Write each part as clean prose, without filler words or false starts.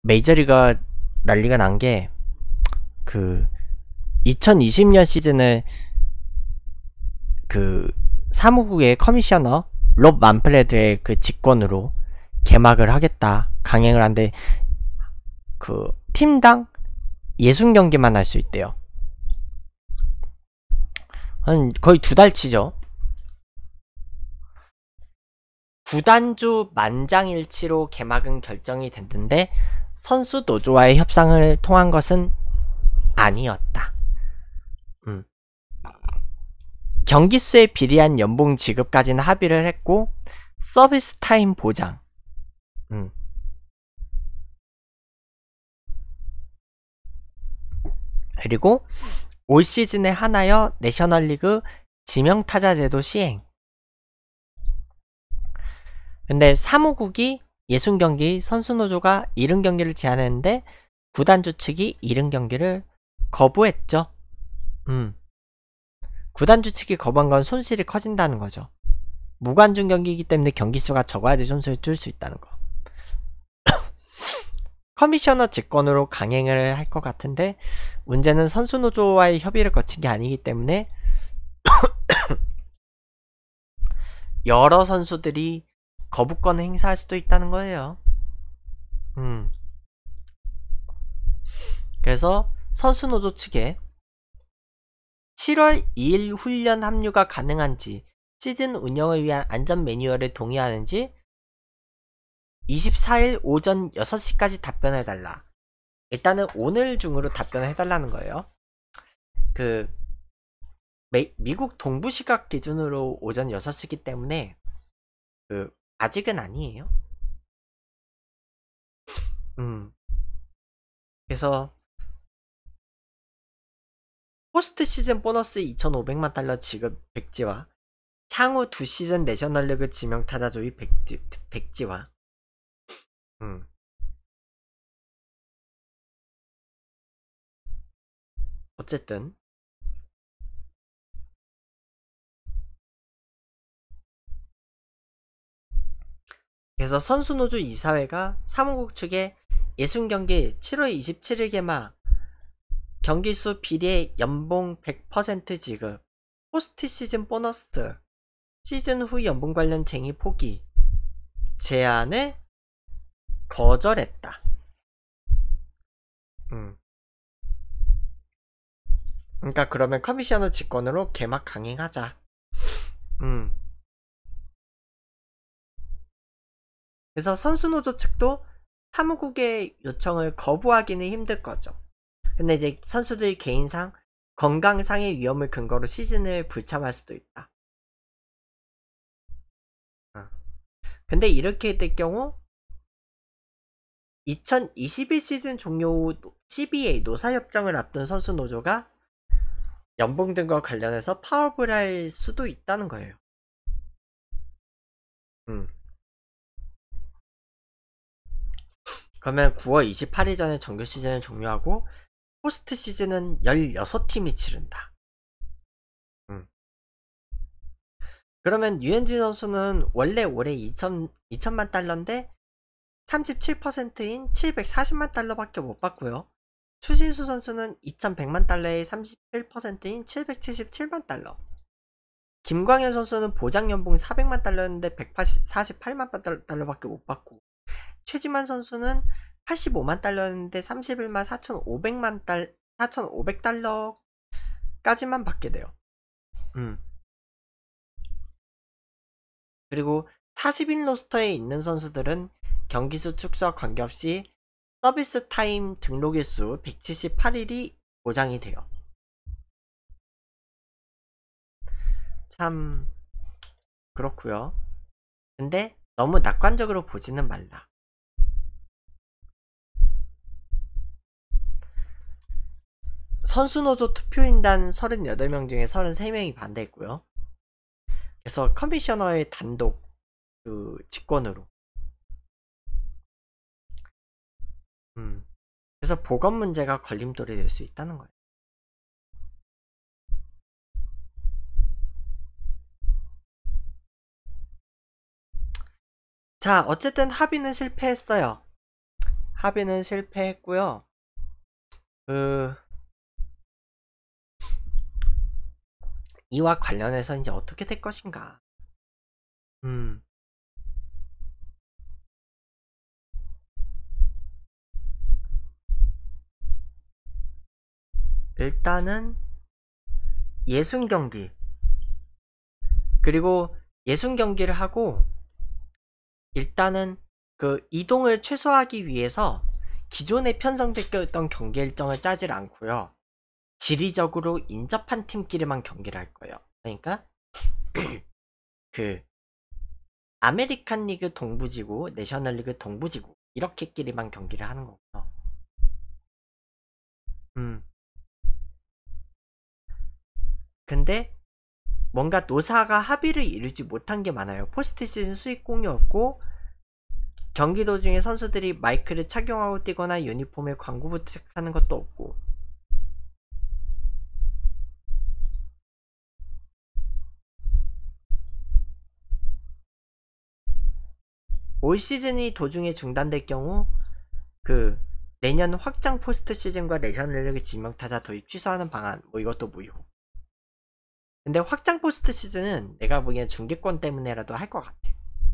메이저리가 난리가 난 게 그 2020년 시즌을 그 사무국의 커미셔너 롭 만프레드의 그 직권으로 개막을 하겠다 강행을 한데 그 팀당 60경기만 할 수 있대요. 한 거의 2달치죠. 구단주 만장일치로 개막은 결정이 됐는데 선수 노조와의 협상을 통한 것은 아니었다. 경기 수에 비례한 연봉 지급까지는 합의를 했고 서비스 타임 보장. 그리고 올 시즌에 하나여 내셔널리그 지명타자 제도 시행. 근데 사무국이 60경기, 선수노조가 70경기를 제안했는데 구단주 측이 70경기를 거부했죠. 구단주 측이 거부한 건 손실이 커진다는 거죠. 무관중 경기이기 때문에 경기수가 적어야지 손실을 줄 수 있다는 거. 커미셔너 직권으로 강행을 할 것 같은데 문제는 선수노조와의 협의를 거친 게 아니기 때문에 여러 선수들이 거부권을 행사할 수도 있다는 거예요. 그래서 선수노조 측에 7월 2일 훈련 합류가 가능한지 시즌 운영을 위한 안전 매뉴얼을 동의하는지 24일 오전 6시까지 답변해달라. 일단은 오늘 중으로 답변해달라는 거예요. 그 미국 동부 시각 기준으로 오전 6시기 때문에 아직은 아니에요. 그래서 포스트 시즌 보너스 2,500만 달러 지급 백지와 향후 2시즌 내셔널리그 지명타자 조이 백지와 어쨌든 그래서 선수노조 이사회가 사무국 측에 60경기 7월 27일 개막 경기수 비례 연봉 100% 지급 포스트 시즌 보너스 시즌 후 연봉 관련 쟁의 포기 제안을 거절했다. 그러니까 그러면 커미셔너 직권으로 개막 강행하자. 그래서 선수노조 측도 사무국의 요청을 거부하기는 힘들 거죠. 근데 이제 선수들이 개인상 건강상의 위험을 근거로 시즌을 불참할 수도 있다. 근데 이렇게 될 경우 2021 시즌 종료 후 CBA 노사협정을 앞둔 선수노조가 연봉 등과 관련해서 파업을 할 수도 있다는 거예요. 그러면 9월 28일 전에 정규 시즌을 종료하고 포스트 시즌은 16팀이 치른다. 그러면 유현진 선수는 원래 올해 2천만 달러인데 37%인 740만 달러밖에 못 받고요. 추신수 선수는 2100만 달러의 37%인 777만 달러. 김광현 선수는 보장 연봉 400만 달러였는데 148만 달러밖에 못 받고, 최지만 선수는 85만 달러였는데 31만 4,500달러까지만 받게 돼요. 그리고 40인 로스터에 있는 선수들은 경기수 축소와 관계없이 서비스 타임 등록일수 178일이 보장이 돼요. 참 그렇구요. 근데 너무 낙관적으로 보지는 말라. 선수노조 투표인단 38명 중에 33명이 반대했고요. 그래서 커미셔너의 단독 직권으로. 그래서 보건 문제가 걸림돌이 될 수 있다는 거예요. 자, 어쨌든 합의는 실패했어요. 합의는 실패했고요. 이와 관련해서 이제 어떻게 될 것인가. 일단은 예순 경기, 그리고 예순 경기를 하고 일단은 그 이동을 최소화하기 위해서 기존에 편성됐던 경기 일정을 짜질 않고요. 지리적으로 인접한 팀끼리만 경기를 할 거예요. 그러니까 그 아메리칸 리그 동부지구, 내셔널 리그 동부지구 이렇게끼리만 경기를 하는 거고요. 근데 뭔가 노사가 합의를 이루지 못한 게 많아요. 포스트 시즌 수익공이 없고 경기 도중에 선수들이 마이크를 착용하고 뛰거나 유니폼에 광고 부착하는 것도 없고, 올 시즌이 도중에 중단될 경우 그 내년 확장 포스트 시즌과 내셔널리그 지명타자 도입 취소하는 방안, 뭐 이것도 무효. 근데 확장 포스트 시즌은 내가 보기엔 중계권 때문에라도 할 것 같아.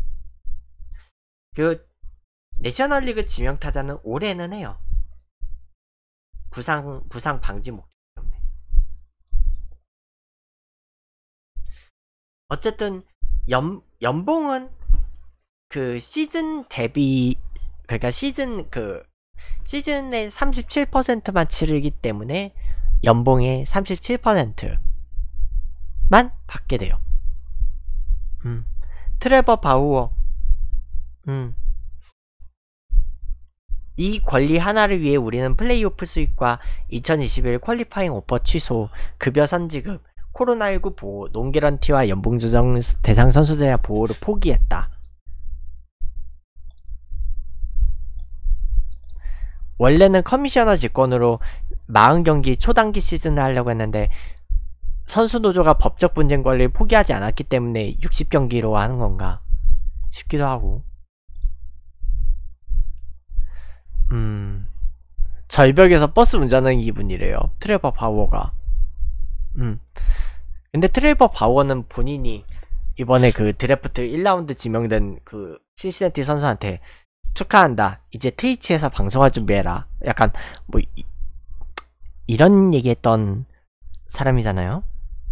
그 내셔널리그 지명타자는 올해는 해요. 부상 방지 목적 때문에. 어쨌든 연봉은 그 시즌 대비, 그러니까 시즌의 37%만 치르기 때문에 연봉의 37%만 받게 돼요. 트레버 바우어, 이 권리 하나를 위해 우리는 플레이오프 수익과 2021 퀄리파잉 오퍼 취소, 급여 선지급, 코로나19 보호, 논개런티와 연봉 조정 대상 선수들의 보호를 포기했다. 원래는 커미셔너 직권으로 40경기 초단기 시즌을 하려고 했는데 선수 노조가 법적 분쟁 권리를 포기하지 않았기 때문에 60경기로 하는 건가 싶기도 하고. 절벽에서 버스 운전하는 기분이래요, 트레버 바우어가. 근데 트레버 바우어는 본인이 이번에 그 드래프트 1라운드 지명된 그 신시내티 선수한테 축하한다, 이제 트위치에서 방송할 준비해라, 약간 뭐 이런 얘기했던 사람이잖아요.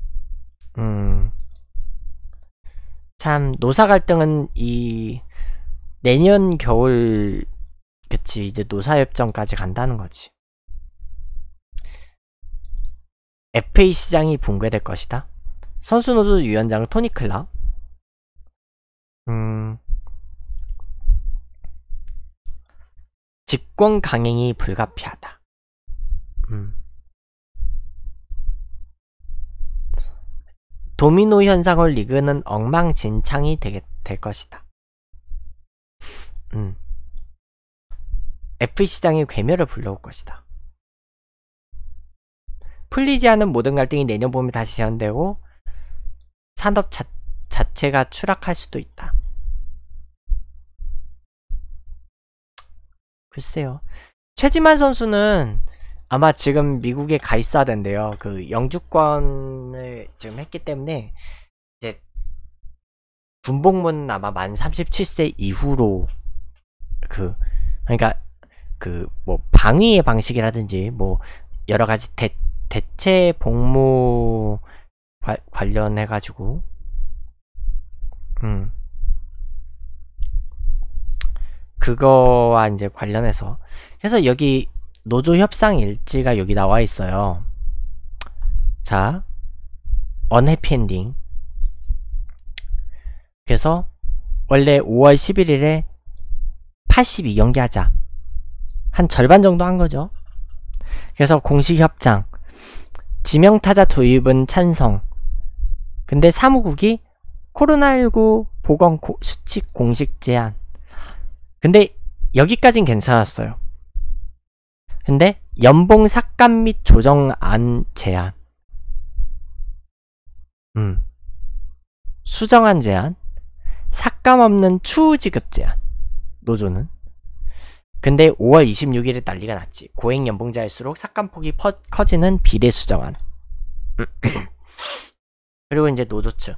참 노사 갈등은 이 내년 겨울, 그치, 이제 노사협정까지 간다는 거지. FA 시장이 붕괴될 것이다. 선수노조 위원장 토니 클라. 직권 강행이 불가피하다. 도미노 현상을 리그는 엉망진창이 될 것이다. FA 시장의 괴멸을 불러올 것이다. 풀리지 않은 모든 갈등이 내년 봄에 다시 재현되고 산업 자체가 추락할 수도 있다. 글쎄요. 최지만 선수는 아마 지금 미국에 가 있어야 된대요. 그 영주권을 지금 했기 때문에 이제 분봉문은 아마 만 37세 이후로 그러니까 그 뭐 방위의 방식이라든지 뭐 여러 가지 대체 복무 관련해 가지고 그거와 이제 관련해서, 그래서 여기 노조 협상 일지가 여기 나와 있어요. 자, 언해피 엔딩. 그래서 원래 5월 11일에 82경기 하자, 한 절반 정도 한 거죠. 그래서 공식 협상, 지명타자 도입은 찬성. 근데 사무국이 코로나19 보건 수칙 공식 제한. 근데 여기까진 괜찮았어요. 근데 연봉 삭감 및 조정안 제한, 수정안 제한, 삭감 없는 추후 지급 제한. 노조는 근데 5월 26일에 난리가 났지. 고액 연봉자일수록 삭감폭이 커지는 비례수정안. 그리고 이제 노조 측.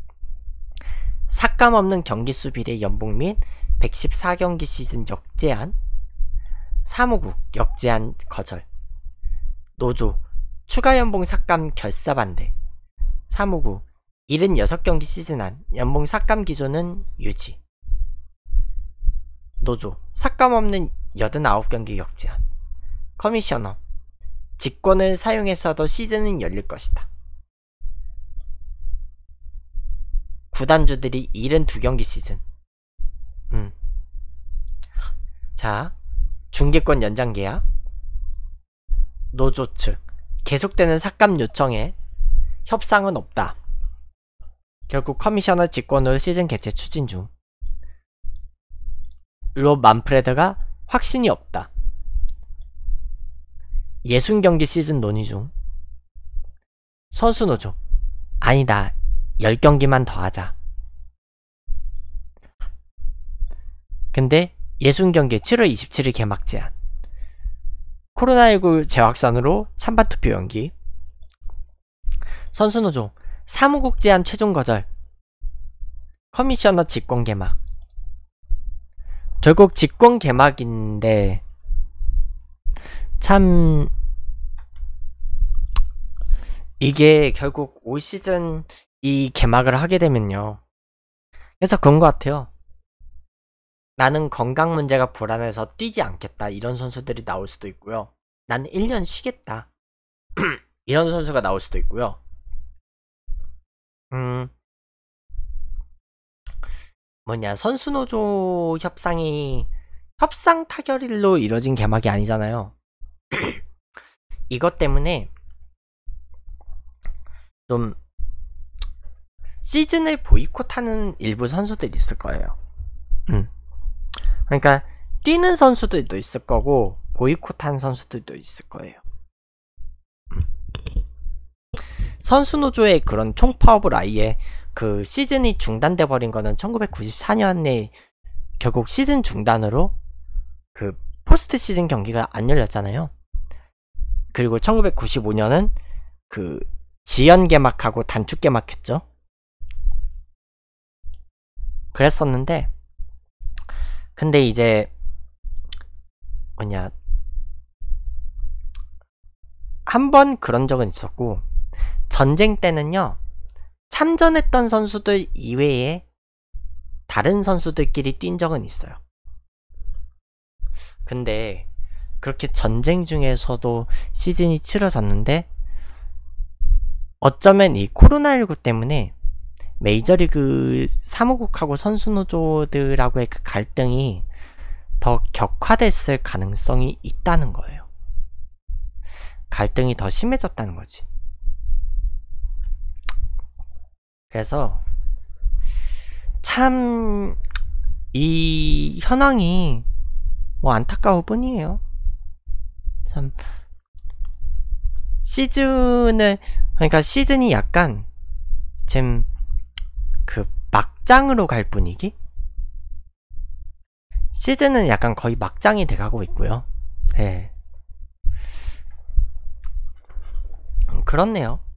삭감 없는 경기수 비례 연봉 및 114경기 시즌 역제한. 사무국 역제한 거절. 노조 추가 연봉 삭감 결사 반대. 사무국 76경기 시즌 안 연봉 삭감 기조는 유지. 노조 삭감 없는 89경기 역제한. 커미셔너 직권을 사용해서도 시즌은 열릴 것이다. 구단주들이 72경기 시즌. 자, 중계권 연장 계약. 노조 측 계속되는 삭감 요청에 협상은 없다. 결국 커미셔너 직권으로 시즌 개최 추진 중. 롭 만프레드가 확신이 없다. 60경기 시즌 논의 중. 선수노조 아니다. 10경기만 더 하자. 근데 60경기 7월 27일 개막 제한. 코로나19 재확산으로 찬반 투표 연기. 선수노조 사무국 제한 최종 거절. 커미셔너 직권 개막. 결국 직권 개막인데 참 이게 결국 올 시즌 이 개막을 하게 되면요. 그래서 그런 것 같아요. 나는 건강 문제가 불안해서 뛰지 않겠다. 이런 선수들이 나올 수도 있고요. 나는 1년 쉬겠다. 이런 선수가 나올 수도 있고요. 선수노조 협상이 협상 타결일로 이뤄진 개막이 아니잖아요. 이것 때문에 좀 시즌을 보이콧하는 일부 선수들이 있을 거예요. 그러니까 뛰는 선수들도 있을 거고 보이콧한 선수들도 있을 거예요. 선수노조의 그런 총파업을 아예 그 시즌이 중단돼 버린 거는 1994년에 결국 시즌 중단으로 그 포스트 시즌 경기가 안 열렸잖아요. 그리고 1995년은 그 지연 개막하고 단축 개막했죠. 그랬었는데 근데 이제 한번 그런 적은 있었고, 전쟁 때는요 참전했던 선수들 이외에 다른 선수들끼리 뛴 적은 있어요. 근데 그렇게 전쟁 중에서도 시즌이 치러졌는데 어쩌면 이 코로나19 때문에 메이저리그 사무국하고 선수노조들하고의 그 갈등이 더 격화됐을 가능성이 있다는 거예요. 갈등이 더 심해졌다는 거지. 그래서 참 이 현황이 뭐 안타까울 뿐이에요. 참 그러니까 시즌이 약간 지금 그 막장으로 갈 분위기? 시즌은 약간 거의 막장이 돼가고 있고요. 네. 그렇네요.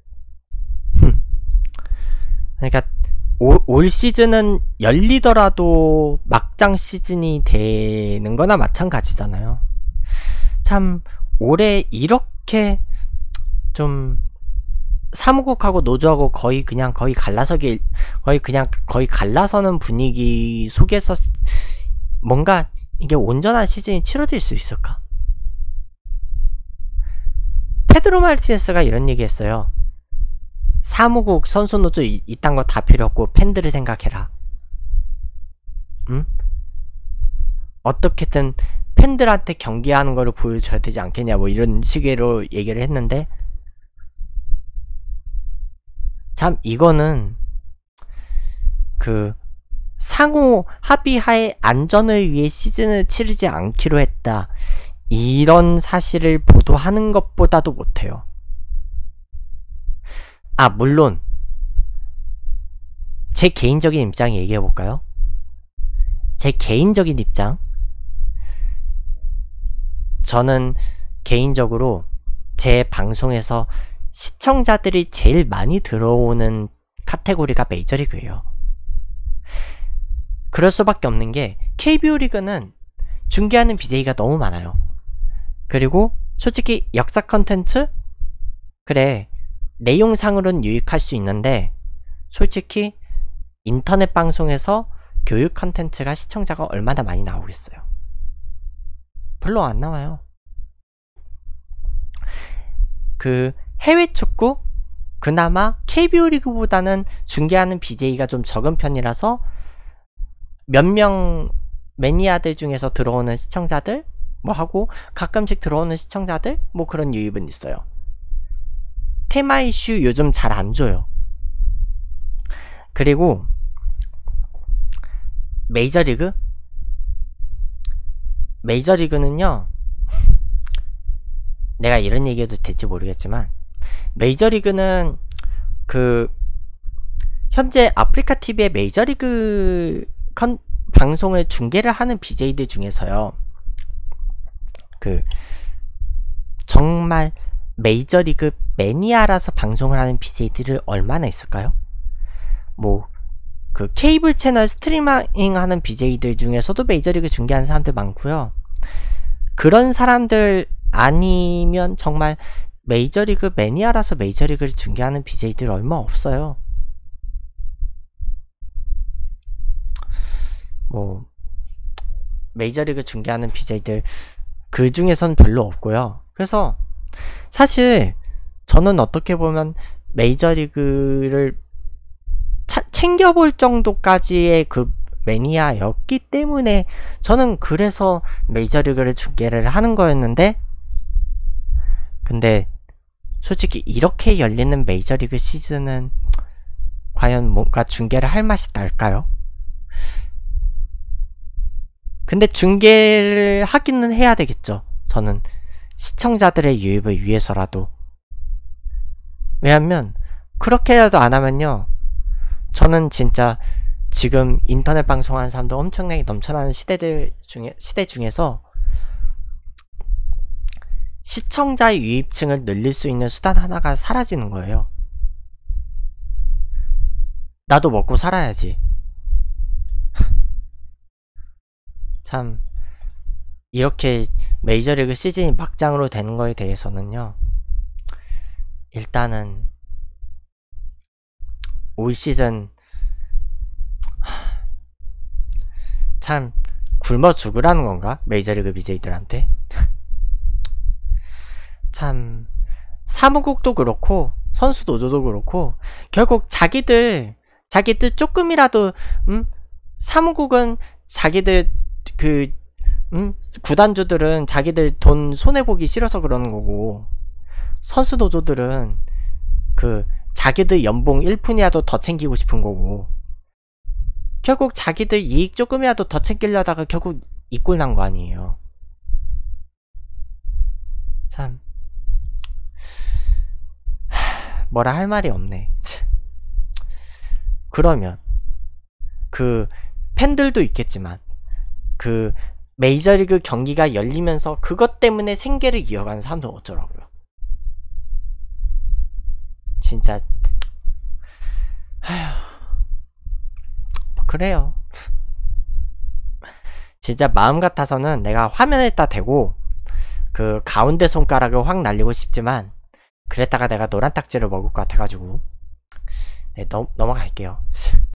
그러니까 올 시즌은 열리더라도 막장 시즌이 되는 거나 마찬가지잖아요. 참 올해 이렇게 좀 사무국하고 노조하고 거의 갈라서는 분위기 속에서 뭔가 이게 온전한 시즌이 치러질 수 있을까? 페드로 마르티네스가 이런 얘기 했어요. 사무국, 선수노조 이딴 거 다 필요 없고 팬들을 생각해라. 응? 어떻게든 팬들한테 경기하는 거를 보여줘야 되지 않겠냐, 뭐 이런 식으로 얘기를 했는데, 참 이거는 그 상호 합의하에 안전을 위해 시즌을 치르지 않기로 했다, 이런 사실을 보도하는 것보다도 못해요. 물론 제 개인적인 입장 얘기해볼까요? 제 개인적인 입장, 저는 개인적으로 제 방송에서 시청자들이 제일 많이 들어오는 카테고리가 메이저리그예요. 그럴 수밖에 없는 게 KBO 리그는 중계하는 BJ가 너무 많아요. 그리고 솔직히 역사 컨텐츠? 그래, 내용상으로는 유익할 수 있는데 솔직히 인터넷 방송에서 교육 컨텐츠가 시청자가 얼마나 많이 나오겠어요? 별로 안 나와요. 그 해외 축구? 그나마 KBO 리그보다는 중계하는 BJ가 좀 적은 편이라서 몇 명 매니아들 중에서 들어오는 시청자들 뭐 하고 가끔씩 들어오는 시청자들 뭐 그런 유입은 있어요. 테마 이슈 요즘 잘 안 줘요. 그리고 메이저리그? 메이저리그는요, 내가 이런 얘기해도 될지 모르겠지만 메이저리그는 그 현재 아프리카 TV의 메이저리그 방송을 중계를 하는 BJ들 중에서요, 그 정말 메이저리그 매니아라서 방송을 하는 BJ들이 얼마나 있을까요? 뭐 그 케이블 채널 스트리밍 하는 BJ들 중에서도 메이저리그 중계하는 사람들 많고요. 그런 사람들 아니면 정말 메이저리그 매니아라서 메이저리그를 중계하는 BJ들 얼마 없어요. 뭐 메이저리그 중계하는 BJ들 그 중에선 별로 없고요. 그래서 사실 저는 어떻게 보면 메이저리그를 챙겨볼 정도까지의 그 매니아였기 때문에 저는 그래서 메이저리그를 중계를 하는 거였는데, 근데 솔직히 이렇게 열리는 메이저리그 시즌은 과연 뭔가 중계를 할 맛이 날까요? 근데 중계를 하기는 해야 되겠죠. 저는 시청자들의 유입을 위해서라도. 왜냐면 그렇게라도 안 하면요, 저는 진짜 지금 인터넷 방송하는 사람도 엄청나게 넘쳐나는 시대 중에서 시청자의 유입층을 늘릴 수 있는 수단 하나가 사라지는 거예요. 나도 먹고 살아야지. 참, 이렇게 메이저리그 시즌이 막장으로 되는 거에 대해서는요, 일단은 올 시즌 참 굶어 죽으라는 건가? 메이저리그 BJ들한테? 참 사무국도 그렇고 선수 노조도 그렇고 결국 자기들 조금이라도 사무국은 자기들 그 구단주들은 자기들 돈 손해보기 싫어서 그러는 거고, 선수 노조들은 그 자기들 연봉 1푼이라도 더 챙기고 싶은 거고, 결국 자기들 이익 조금이라도 더 챙기려다가 결국 이 꼴 난 거 아니에요. 참 뭐라 할 말이 없네. 그러면 그 팬들도 있겠지만 그 메이저리그 경기가 열리면서 그것 때문에 생계를 이어가는 사람들 어쩌라고요. 진짜 아휴, 그래요. 진짜 마음 같아서는 내가 화면에다 대고 그 가운데 손가락을 확 날리고 싶지만 그랬다가 내가 노란 딱지를 먹을 것 같아가지고 네, 넘어갈게요.